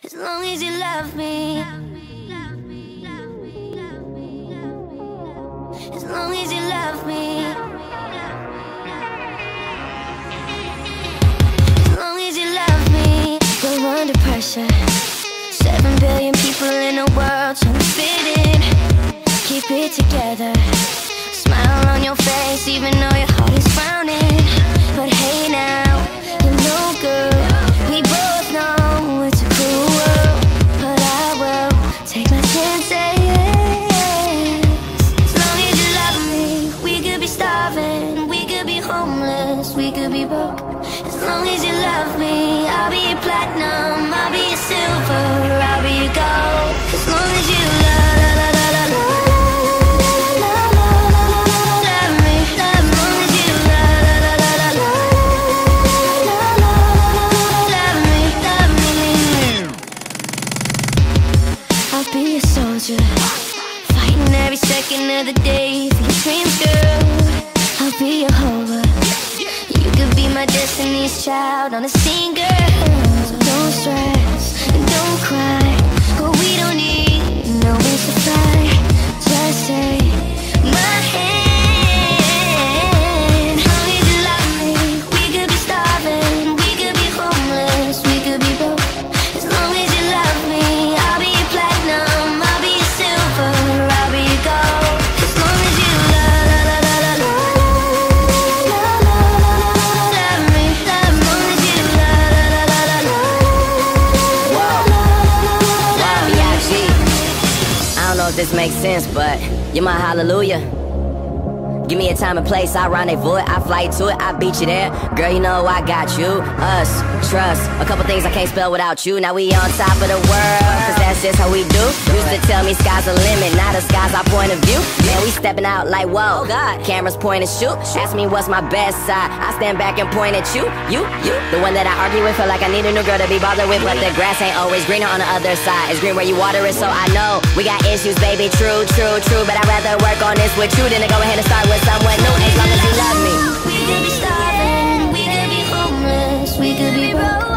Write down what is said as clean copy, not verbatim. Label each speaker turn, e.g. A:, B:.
A: As long as you love me. As long as you love me. As long as you love me. We're under pressure. 7 billion people in the world trying to fit in. Keep it together. Smile on your face even though your heart is frowning. But hey now, you're no good. We both know it's a cruel world, but I will take my chances. As long as you love me. We could be starving, we could be homeless, we could be broke. As long as you love me, I'll be your platinum, I'll be your silver, I'll be your gold. As long as you love be a soldier, fighting every second of the day for your dreams, girl. I'll be your hover. You could be my destiny's child on a scene, girl. So don't stress and don't cry. But we don't need no wings to fly. Just take my hand. As long as you love me, we could be starving, we could be homeless, we could be broke. As long as you love me, I'll be your platinum, I'll be your silver, I'll be your gold. As long as you love me, as long as you
B: I don't know if this makes sense, but you're my hallelujah. Give me a time and place, I rendezvous it, I fly to it, I beat you there. Girl, you know I got you, us, trust. A couple things I can't spell without you. Now we on top of the world, cause that's just how we do. Used to tell me sky's the limit, now the sky's our point of view. Man, we stepping out like whoa, God. Cameras point and shoot. Ask me what's my best side, I stand back and point at you. You, the one that I argue with, feel like I need a new girl to be bothered with. But the grass ain't always greener on the other side. It's green where you water it, so I know we got issues, baby, true. But I'd rather work on this with you than to go ahead and start with someone new, as long as you love me.
A: We could be starving, we could be homeless, we could be broke.